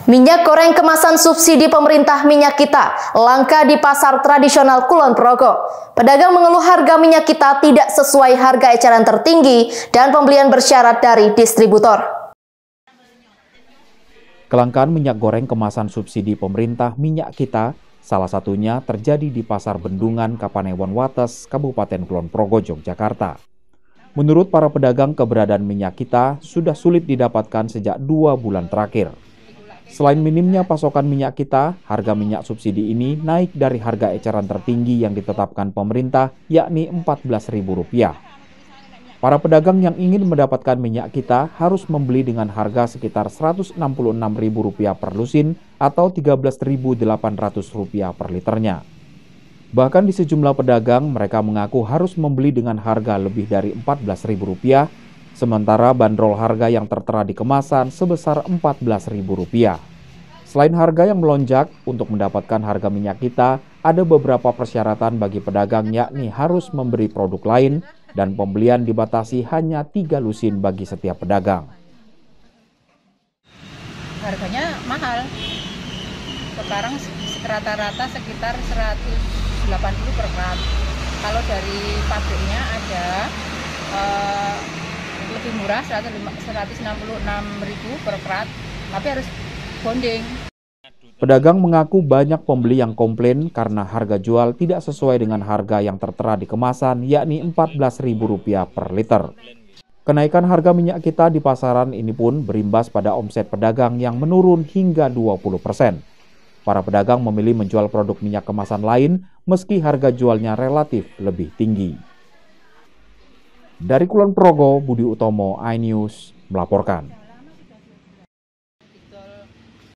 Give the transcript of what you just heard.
Minyak goreng kemasan subsidi pemerintah Minyak Kita langka di pasar tradisional Kulon Progo. Pedagang mengeluh harga minyak kita tidak sesuai harga eceran tertinggi dan pembelian bersyarat dari distributor. Kelangkaan minyak goreng kemasan subsidi pemerintah Minyak Kita salah satunya terjadi di Pasar Bendungan Kapanewon Wates, Kabupaten Kulon Progo, Yogyakarta. Menurut para pedagang, keberadaan minyak kita sudah sulit didapatkan sejak 2 bulan terakhir. Selain minimnya pasokan minyak kita, harga minyak subsidi ini naik dari harga eceran tertinggi yang ditetapkan pemerintah, yakni Rp14.000. Para pedagang yang ingin mendapatkan minyak kita harus membeli dengan harga sekitar Rp166.000 per lusin atau Rp13.800 per liternya. Bahkan di sejumlah pedagang, mereka mengaku harus membeli dengan harga lebih dari Rp14.000, sementara bandrol harga yang tertera di kemasan sebesar Rp14.000. Selain harga yang melonjak, untuk mendapatkan harga minyak kita, ada beberapa persyaratan bagi pedagang, yakni harus memberi produk lain dan pembelian dibatasi hanya 3 lusin bagi setiap pedagang. Harganya mahal. Sekarang rata-rata sekitar 180 per gram. Kalau dari pabriknya ada lebih murah, 166.000 per krat, tapi harus bonding. Pedagang mengaku banyak pembeli yang komplain karena harga jual tidak sesuai dengan harga yang tertera di kemasan, yakni Rp14.000 per liter. Kenaikan harga minyak kita di pasaran ini pun berimbas pada omset pedagang yang menurun hingga 20%. Para pedagang memilih menjual produk minyak kemasan lain meski harga jualnya relatif lebih tinggi. Dari Kulon Progo, Budi Utomo, iNews melaporkan.